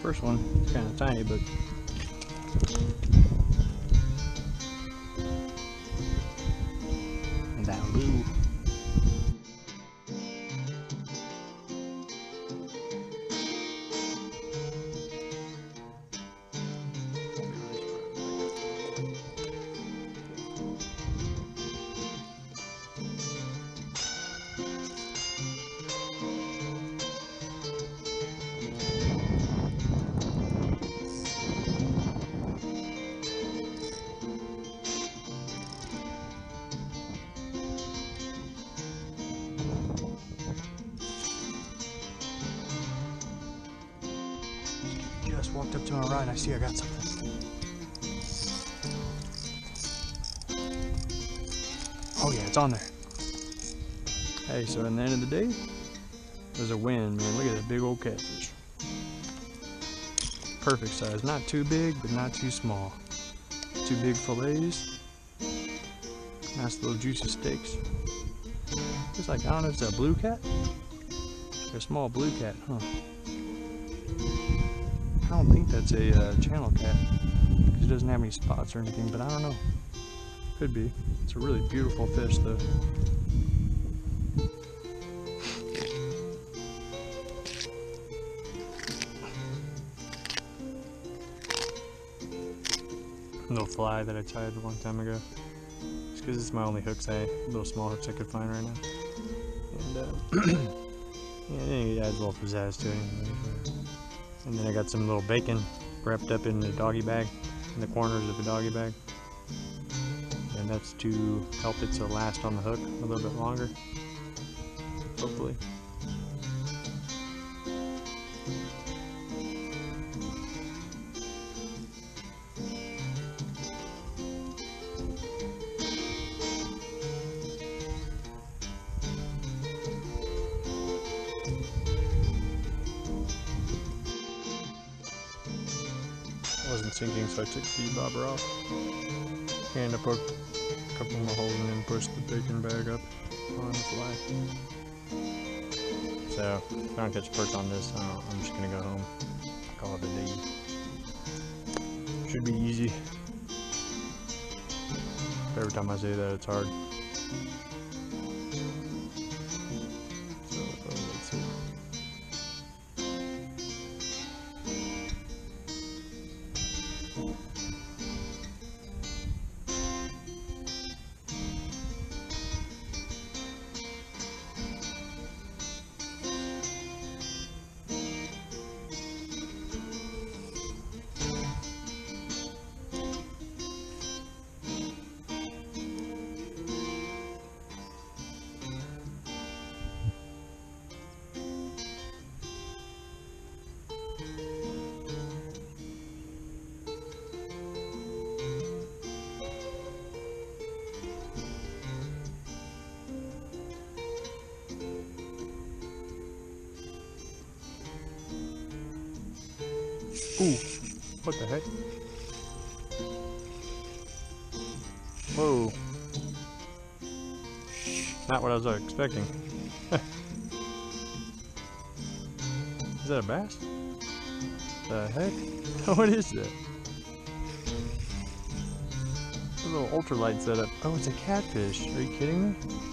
first one is kind of tiny, but that'll do. Just walked up to my right and I see I got something. Oh yeah, it's on there. Hey, so in the end of the day, there's a win, man. Look at that big old catfish. Perfect size. Not too big, but not too small. Two big fillets. Nice little juicy steaks. It's like, I don't know if it's a blue cat? Or a small blue cat, huh? I don't think that's a channel cat, because it doesn't have any spots or anything, but I don't know. Could be. It's a really beautiful fish though. Little fly that I tied a long time ago. Just because it's my only hooks, little small hooks I could find right now. And yeah, it adds a little pizzazz to it. And then I got some little bacon wrapped up in the doggy bag, in the corners of the doggy bag. And that's to help it to last on the hook a little bit longer, hopefully. Wasn't sinking, so I took the bobber off and I poked a couple more holes and then pushed the bacon bag up on the fly. So if I don't catch a perch on this, I'm just gonna go home, call it a day. Should be easy. Every time I say that, it's hard. So let's see. Ooh, what the heck? Whoa. Not what I was expecting. Is that a bass? The heck? What is that? A little ultralight setup. Oh, it's a catfish. Are you kidding me?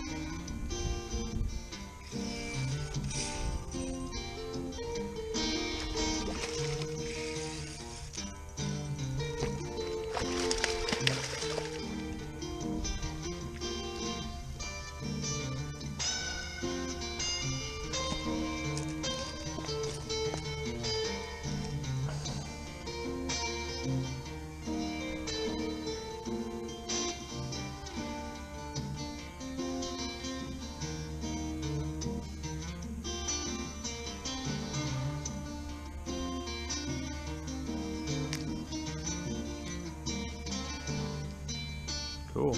Cool.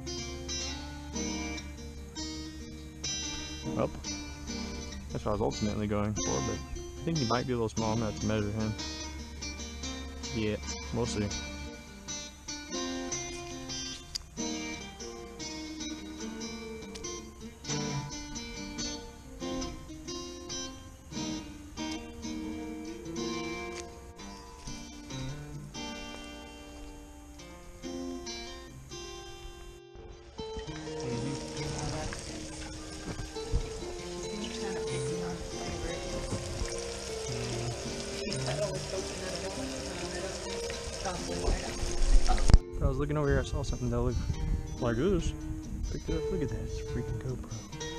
Well, that's what I was ultimately going for, but I think he might be a little small. I'm gonna have to measure him. Yeah, we'll see. was looking over here, I saw something that looked like this. Picked it up. Look at that. It's a freaking GoPro.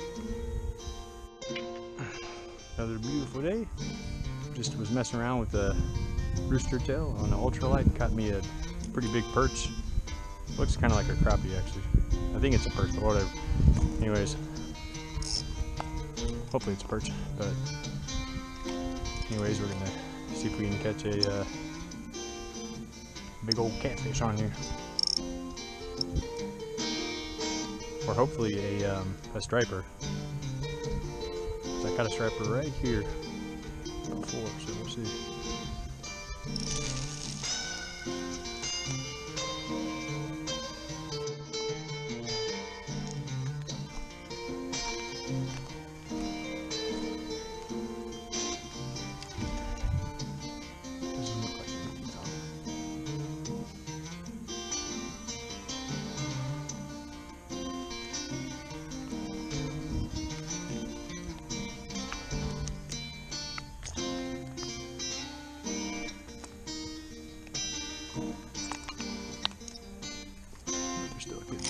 Another beautiful day. Just was messing around with the rooster tail on the ultralight. Caught me a pretty big perch. Looks kind of like a crappie actually. I think it's a perch, but whatever. Anyways, hopefully it's a perch. But anyways, we're gonna see if we can catch a big old catfish on here, or hopefully a striper. I caught a striper right here before, so we'll see. Doesn't look like anything's on. There's still a good bit.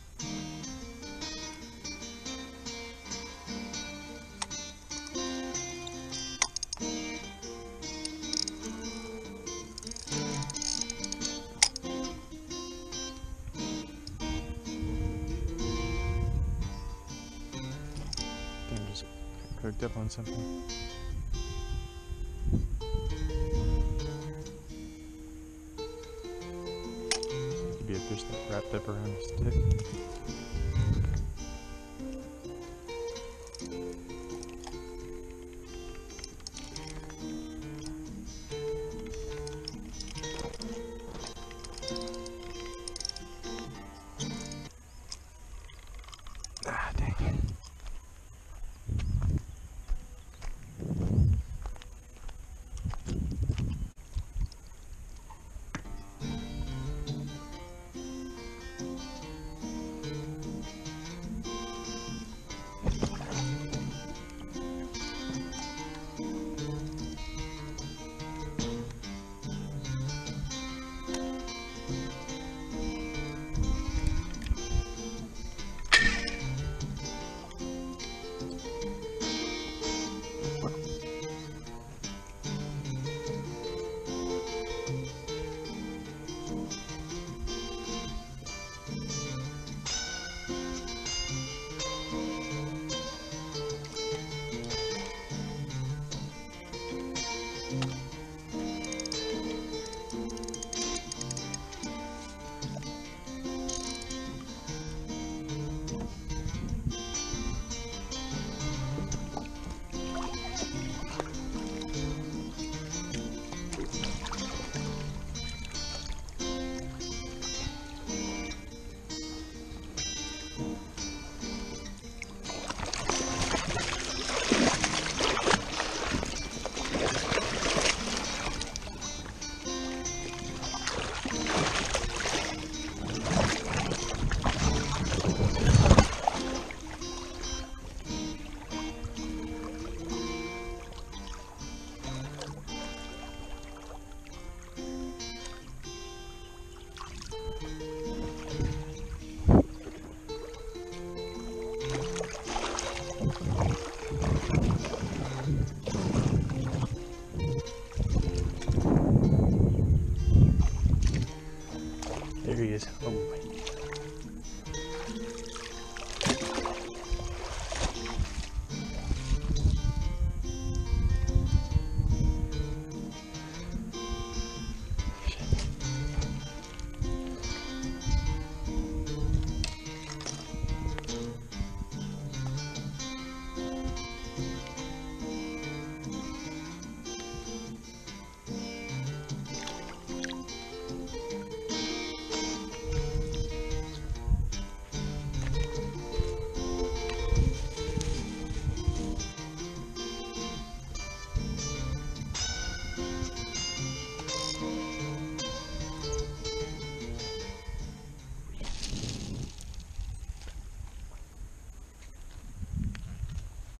I'm just hooked up on something. Could be a fish that wrapped up around a stick. Ah, dang it. There he is. Oh.